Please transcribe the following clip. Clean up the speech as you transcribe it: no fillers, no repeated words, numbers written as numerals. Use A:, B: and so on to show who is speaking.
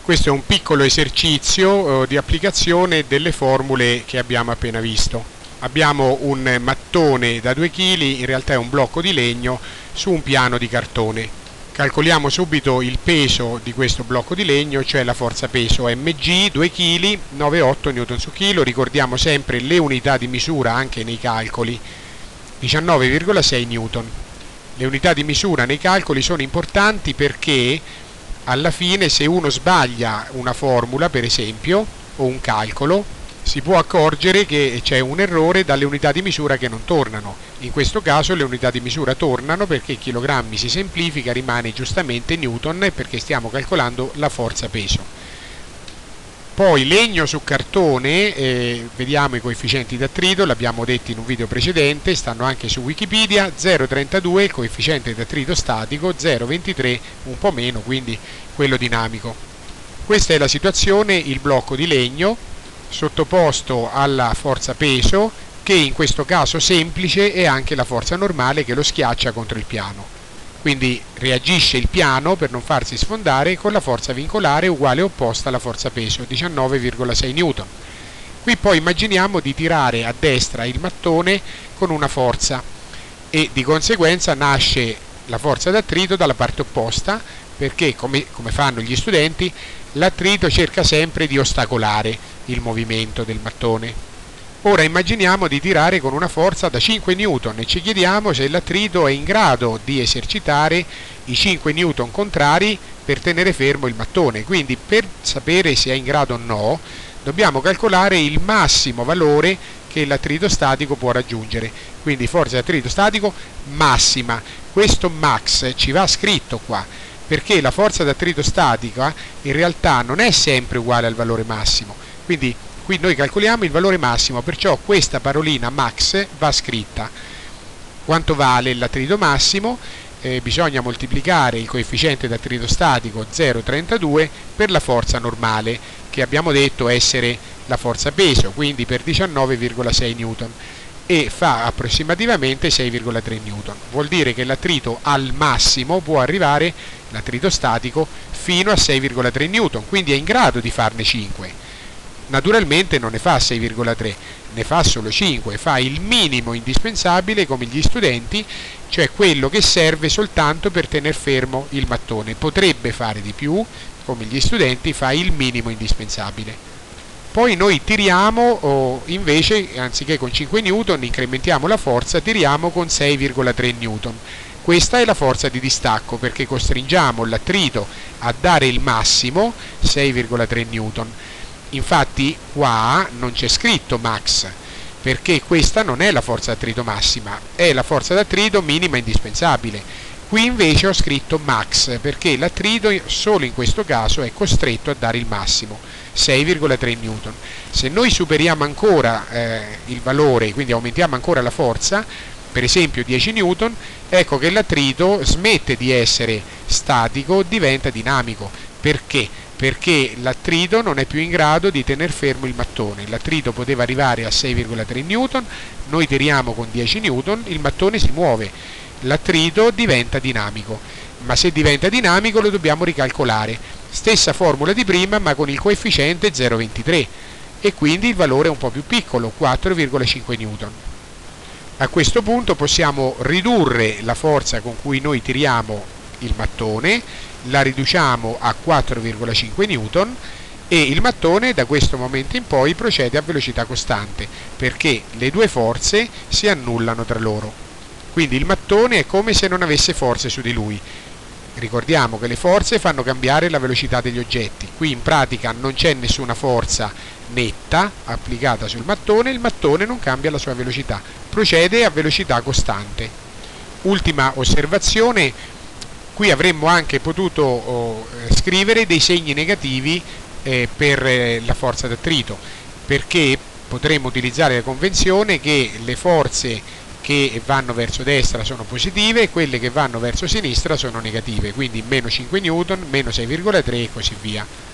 A: Questo è un piccolo esercizio di applicazione delle formule che abbiamo appena visto. Abbiamo un mattone da 2 kg, in realtà è un blocco di legno, su un piano di cartone. Calcoliamo subito il peso di questo blocco di legno, cioè la forza peso mg, 2 kg, 9,8 Newton su chilo. Ricordiamo sempre le unità di misura anche nei calcoli, 19,6 Newton. Le unità di misura nei calcoli sono importanti perché alla fine, se uno sbaglia una formula, per esempio, o un calcolo, si può accorgere che c'è un errore dalle unità di misura che non tornano. In questo caso le unità di misura tornano perché chilogrammi si semplifica, rimane giustamente Newton, perché stiamo calcolando la forza peso. Poi legno su cartone, vediamo i coefficienti d'attrito, l'abbiamo detto in un video precedente, stanno anche su Wikipedia. 0,32 il coefficiente d'attrito statico, 0,23 un po' meno, quindi quello dinamico. Questa è la situazione: il blocco di legno sottoposto alla forza peso, che in questo caso semplice è anche la forza normale che lo schiaccia contro il piano. Quindi reagisce il piano per non farsi sfondare con la forza vincolare uguale e opposta alla forza peso, 19,6 Newton. Qui poi immaginiamo di tirare a destra il mattone con una forza e di conseguenza nasce la forza d'attrito dalla parte opposta, perché come fanno gli studenti, l'attrito cerca sempre di ostacolare il movimento del mattone. Ora immaginiamo di tirare con una forza da 5 Newton e ci chiediamo se l'attrito è in grado di esercitare i 5 Newton contrari per tenere fermo il mattone. Quindi, per sapere se è in grado o no, dobbiamo calcolare il massimo valore che l'attrito statico può raggiungere. Quindi forza di attrito statico massima. Questo max ci va scritto qua, perché la forza d'attrito statica in realtà non è sempre uguale al valore massimo. Quindi qui noi calcoliamo il valore massimo, perciò questa parolina max va scritta. Quanto vale l'attrito massimo? Bisogna moltiplicare il coefficiente d'attrito statico 0,32 per la forza normale, che abbiamo detto essere la forza peso, quindi per 19,6 Newton, e fa approssimativamente 6,3 Newton. Vuol dire che l'attrito al massimo può arrivare, l'attrito statico, fino a 6,3 Newton, quindi è in grado di farne 5. Naturalmente non ne fa 6,3, ne fa solo 5, fa il minimo indispensabile come gli studenti, cioè quello che serve soltanto per tener fermo il mattone. Potrebbe fare di più, come gli studenti, fa il minimo indispensabile. Poi noi tiriamo, invece, anziché con 5 Newton, incrementiamo la forza, tiriamo con 6,3 Newton. Questa è la forza di distacco, perché costringiamo l'attrito a dare il massimo, 6,3 Newton. Infatti qua non c'è scritto max, perché questa non è la forza d'attrito massima, è la forza d'attrito minima indispensabile. Qui invece ho scritto max, perché l'attrito solo in questo caso è costretto a dare il massimo, 6,3 Newton. Se noi superiamo ancora il valore, quindi aumentiamo ancora la forza, per esempio 10 Newton, ecco che l'attrito smette di essere statico, diventa dinamico. Perché? Perché l'attrito non è più in grado di tener fermo il mattone. L'attrito poteva arrivare a 6,3 Newton, noi tiriamo con 10 Newton, il mattone si muove, l'attrito diventa dinamico, ma se diventa dinamico lo dobbiamo ricalcolare. Stessa formula di prima, ma con il coefficiente 0,23, e quindi il valore è un po' più piccolo, 4,5 Newton. A questo punto possiamo ridurre la forza con cui noi tiriamo il mattone, la riduciamo a 4,5 Newton e il mattone da questo momento in poi procede a velocità costante, perché le due forze si annullano tra loro. Quindi il mattone è come se non avesse forze su di lui. Ricordiamo che le forze fanno cambiare la velocità degli oggetti. Qui in pratica non c'è nessuna forza netta applicata sul mattone, il mattone non cambia la sua velocità, procede a velocità costante. Ultima osservazione: qui avremmo anche potuto scrivere dei segni negativi per la forza d'attrito, perché potremmo utilizzare la convenzione che le forze che vanno verso destra sono positive e quelle che vanno verso sinistra sono negative, quindi meno 5 Newton, meno 6,3 e così via.